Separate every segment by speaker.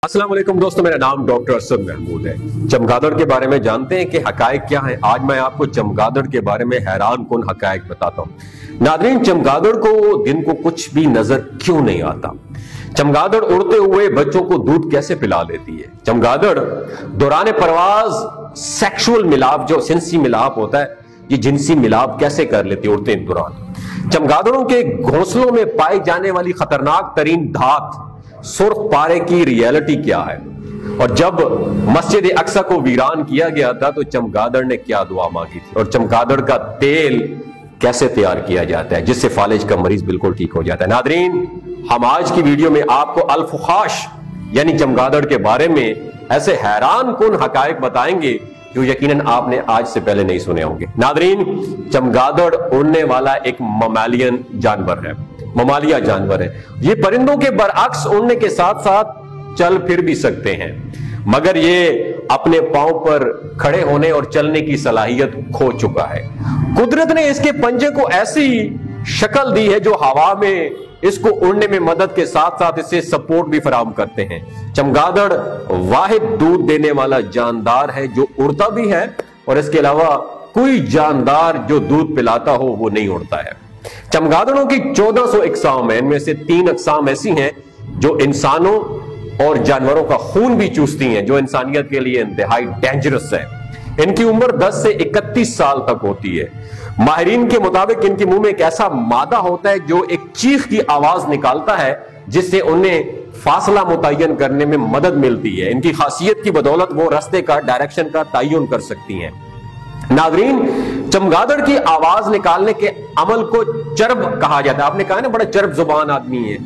Speaker 1: अस्सलाम वालेकुम दोस्तों, मेरा नाम डॉक्टर असद महमूद है। चमगादड़ के बारे में जानते हैं कि हकायक क्या है। आज मैं आपको चमगादड़ के बारे में हैरान कुन हकायक बताता हूँ। नादरीन, चमगादड़ को दिन को कुछ भी नजर क्यों नहीं आता? चमगादड़ उड़ते हुए बच्चों को दूध कैसे पिला लेती है? चमगादड़ दौरान परवाज सेक्सुअल मिलाप, जो जिनसी मिलाप होता है, ये जिनसी मिलाप कैसे कर लेती है उड़ते दौरान? चमगादड़ों के घोंसलों में पाई जाने वाली खतरनाक तरीन धात सुर्ख पारे की रियलिटी क्या है? और जब मस्जिद अक्सा को वीरान किया गया था तो चमगादड़ ने क्या दुआ मांगी थी? और चमगादड़ का तेल कैसे तैयार किया जाता है जिससे फालिज का मरीज बिल्कुल ठीक हो जाता है? नादरीन, हम आज की वीडियो में आपको अल-फुखाश यानी चमगादड़ के बारे में ऐसे हैरान कुन हकायक बताएंगे जो यकीनन आपने आज से पहले नहीं सुने होंगे। नादरीन, चमगादड़ उड़ने वाला एक ममालियन जानवर है, ममालिया जानवर है। ये परिंदों के बरअक्स उड़ने के साथ साथ चल फिर भी सकते हैं, मगर ये अपने पांव पर खड़े होने और चलने की सलाहियत खो चुका है। कुदरत ने इसके पंजे को ऐसी शक्ल दी है जो हवा में इसको उड़ने में मदद के साथ साथ इसे सपोर्ट भी फराहम करते हैं। चमगादड़ वाहिद दूध देने वाला जानदार है जो उड़ता भी है, और इसके अलावा कोई जानदार जो दूध पिलाता हो वो नहीं उड़ता है। चमगादड़ों की 1400 अक़साम है। इनमें से 3 अक़साम ऐसी हैं जो इंसानों और जानवरों का खून भी चूसती हैं, जो इंसानियत के लिए इंतहाई डेंजरस है। इनकी उम्र 10 से 31 साल तक होती है। माहिरीन के मुताबिक इनके मुंह में एक ऐसा मादा होता है जो एक चीख की आवाज निकालता है जिससे उन्हें फासला मुतय्यन करने में मदद मिलती है। इनकी खासियत की बदौलत वो रास्ते का, डायरेक्शन का तयन कर सकती हैं। नादरीन, चमगादड़ की आवाज निकालने के अमल को चरब कहा जाता है। आपने कहा ना, बड़ा चरब जुबान आदमी है।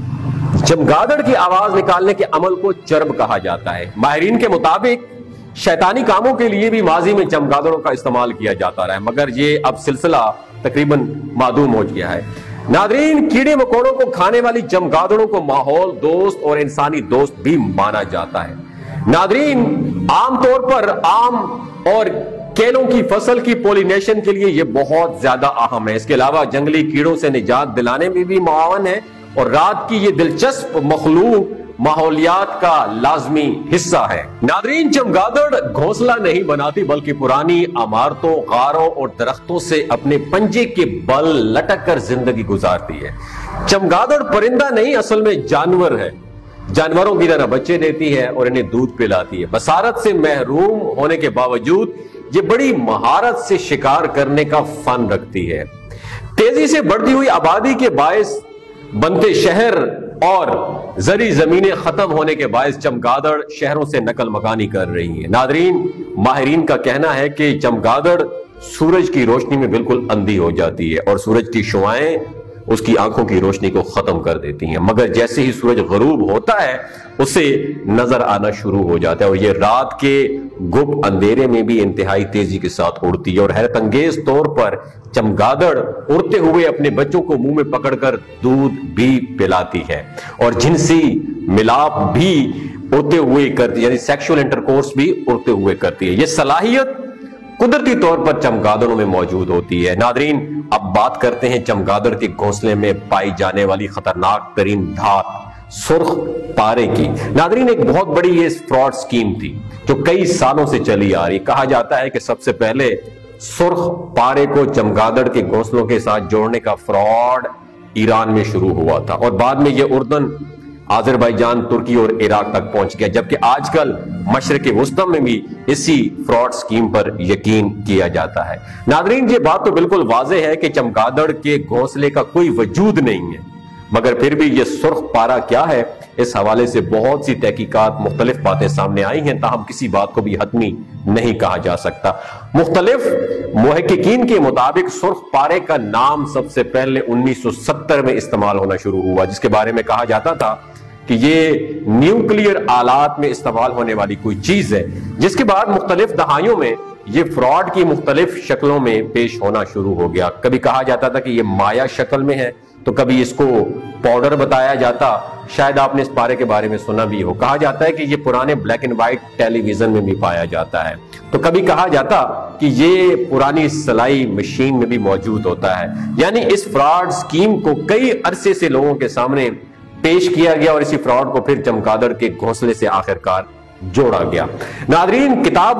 Speaker 1: चमगादड़ की आवाज निकालने के अमल को चरब कहा जाता है। माहिरीन के मुताबिक शैतानी कामों के लिए भी माजी में चमगादड़ों का इस्तेमाल किया जाता रहा है, मगर ये अब सिलसिला तकरीबन मादूम हो गया है। नादरीन, कीड़े मकोड़ों को खाने वाली चमगादड़ों को माहौल दोस्त और इंसानी दोस्त भी माना जाता है। नादरीन, आमतौर पर आम और केलों की फसल की पोलिनेशन के लिए यह बहुत ज्यादा अहम है। इसके अलावा जंगली कीड़ों से निजात दिलाने में भी मुआवन है, और रात की ये दिलचस्प मखलूक माहौलियात का लाजमी हिस्सा है। नादरीन, चमगादड़ घोंसला नहीं बनाती बल्कि पुरानी इमारतों, गारों और दरख्तों से अपने पंजे के बल लटक कर जिंदगी गुजारती है। चमगादड़ परिंदा नहीं, असल में जानवर है। जानवरों की तरह बच्चे देती है और इन्हें दूध पिलाती है। बसारत से महरूम होने के बावजूद ये बड़ी महारत से शिकार करने का फन रखती है। तेजी से बढ़ती हुई आबादी के बायस बनते शहर और जरी जमीनें खत्म होने के बायस चमगादड़ शहरों से नकल मकानी कर रही है। नादरीन, माहिरीन का कहना है कि चमगादड़ सूरज की रोशनी में बिल्कुल अंधी हो जाती है और सूरज की शुआएं उसकी आंखों की रोशनी को खत्म कर देती हैं, मगर जैसे ही सूरज गरूब होता है उसे नजर आना शुरू हो जाता है, और ये रात के गुप्त अंधेरे में भी इंतहाई तेजी के साथ उड़ती है। और हैरत अंगेज तौर पर चमगादड़ उड़ते हुए अपने बच्चों को मुंह में पकड़कर दूध भी पिलाती है, और जिनसी मिलाप भी उड़ते हुए करती है, यानी सेक्सुअल इंटरकोर्स भी उड़ते हुए करती है। यह सलाहियत कुदरती तौर पर चमगादड़ों में मौजूद होती है। नादरीन, अब बात करते हैं चमगादड़ के घोंसले में पाई जाने वाली खतरनाक तरीन धात सुर्ख पारे की। नादरीन, एक बहुत बड़ी ये फ्रॉड स्कीम थी जो कई सालों से चली आ रही। कहा जाता है कि सबसे पहले सुर्ख पारे को चमगादड़ के घोंसलों के साथ जोड़ने का फ्रॉड ईरान में शुरू हुआ था, और बाद में यह उर्दन, आज़रबाईजान, तुर्की और इराक तक पहुंच गया, जबकि आजकल मशरिक़ वुस्ता में भी इसी फ्रॉड स्कीम पर यकीन किया जाता है। नादरीन, ये बात तो बिल्कुल वाज़ेह है कि चमगादड़ के घोंसले का कोई वजूद नहीं है, मगर फिर भी ये सुर्ख पारा क्या है, इस हवाले से बहुत सी तहकीकात, मुख्तलिफ बातें सामने आई हैं, ताहम किसी बात को भी हतमी नहीं कहा जा सकता। मुख्तलिफ मुहक्किकीन के मुताबिक सुर्ख पारे का नाम सबसे पहले 1970 में इस्तेमाल होना शुरू हुआ, जिसके बारे में कहा जाता था कि ये न्यूक्लियर आलात में इस्तेमाल होने वाली कोई चीज है, जिसके बाद मुख्तलिफ दहाइयों में ये फ्रॉड की मुख्तलिफ शक्लों में पेश होना शुरू हो गया। कभी कहा जाता था कि ये माया शक्ल में है, तो कभी इसको पाउडर बताया जाता। शायद आपने इस पारे के बारे में सुना भी हो। कहा जाता है कि ये पुराने ब्लैक एंड व्हाइट टेलीविजन में भी पाया जाता है। तो कभी कहा जाता कि ये पुरानी सिलाई मशीन में भी मौजूद होता है। यानी इस फ्रॉड स्कीम को कई अरसे से लोगों के सामने پیش کیا گیا اور اسی فراڈ کو پھر چمگادڑ کے گھونسلے سے آخرکار جوڑا گیا۔ ناظرین، کتاب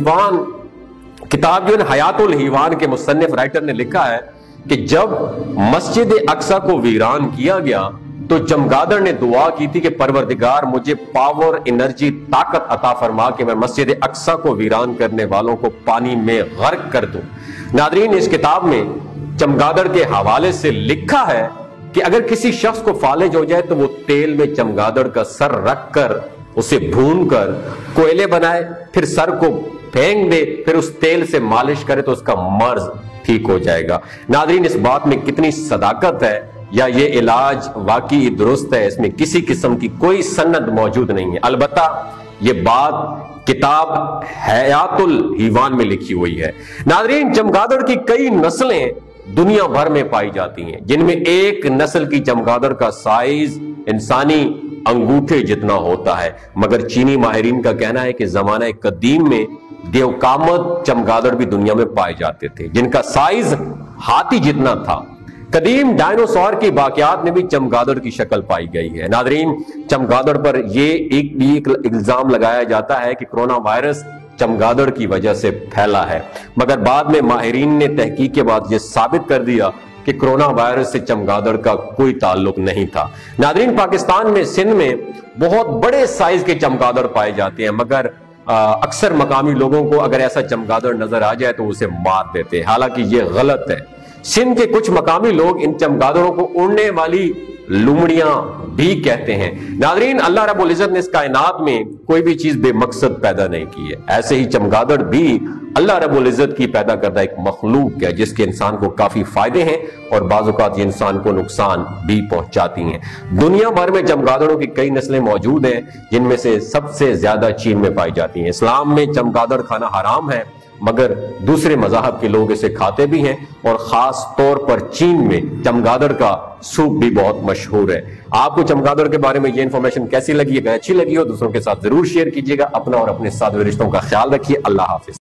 Speaker 1: جو حیات الحیوان کے مصنف رائٹر نے لکھا ہے کہ جب مسجد اقصی کو ویران کیا گیا تو چمگادڑ نے دعا کی تھی کہ پروردگار مجھے پاور، انرجی، طاقت عطا فرما کہ میں مسجد اقصی کو ویران کرنے والوں کو پانی میں غرق کر دوں۔ ناظرین، اس کتاب میں چمگادڑ کے حوالے سے لکھا ہے کہ اگر کسی شخص کو فالج ہو جائے تو وہ تیل میں چمگادڑ کا سر رکھ کر اسے بھون کر کوئلے بنائے، پھر سر کو پھینک دے، پھر اس تیل سے مالش کرے تو اس کا مرض ٹھیک ہو جائے گا۔ ناظرین، اس بات میں کتنی صداقت ہے، یا یہ علاج واقعی درست ہے، اس میں کسی قسم کی کوئی سند موجود نہیں ہے۔ البتہ یہ بات کتاب حیات الحیوان میں لکھی ہوئی ہے۔ ناظرین، چمگادڑ کی کئی نسلیں دنیا بھر میں پائی جاتی ہیں، جن میں ایک نسل کی چمگادڑ کا سائز انسانی انگوٹھے جتنا ہوتا ہے، مگر چینی ماہرین کا کہنا ہے کہ زمانہ قدیم میں دیوقامت چمگادڑ بھی دنیا میں پائے جاتے تھے، جن کا سائز ہاتھی جتنا تھا۔ قدیم ڈائنوسور کی باقیات میں بھی چمگادڑ کی شکل پائی گئی ہے۔ ناظرین، چمگادڑ پر یہ ایک الزام لگایا جاتا ہے کہ کرونا وائرس چمگادڑ کی وجہ سے پھیلا ہے، مگر بعد میں ماہرین نے تحقیق کے بعد یہ ثابت کر دیا کہ کرونا وائرس سے چمگادڑ کا کوئی تعلق نہیں تھا۔ ناظرین، پاکستان میں سندھ میں بہت بڑے سائز کے چمگادڑ پائے جاتے ہیں، مگر اکثر مقامی لوگوں کو اگر ایسا چمگادڑ نظر آ جائے تو اسے مار دیتے ہیں، حالانکہ یہ غلط ہے۔ سندھ کے کچھ مقامی لوگ ان چمگادڑوں کو اڑنے والی لومڑیاں بھی کہتے ہیں۔ ناظرین، اللہ رب العزت نے اس کائنات میں کوئی بھی چیز بے مقصد پیدا نہیں کی ہے، ایسے ہی چمگادڑ بھی اللہ رب العزت کی پیدا کردہ ایک مخلوق ہے جس کے انسان کو کافی فائدے ہیں اور بعض اوقات یہ انسان کو نقصان بھی پہنچاتی ہیں۔ دنیا بھر میں چمگادڑوں کی کئی نسلیں موجود ہیں، جن میں سے سب سے زیادہ چین میں پائی جاتی ہیں۔ اسلام میں چمگادڑ کھانا حرام ہے، مگر دوسرے مذاہب کے لوگ اسے کھاتے بھی ہیں، اور خاص طور پر چین میں چمگادڑ کا سوپ بھی بہت مشہور ہے۔ آپ کو چمگادڑ کے بارے میں یہ انفارمیشن کیسی لگی؟ اگر اچھی لگی ہو دوسروں کے ساتھ ضرور شیئر کیجیے گا۔ اپنا اور اپنے ساتھ رشتوں کا خیال رکھیے۔ اللہ حافظ۔